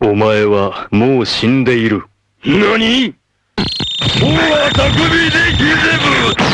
お前はもう死んでいる。 何？もうは匠でギゼブ！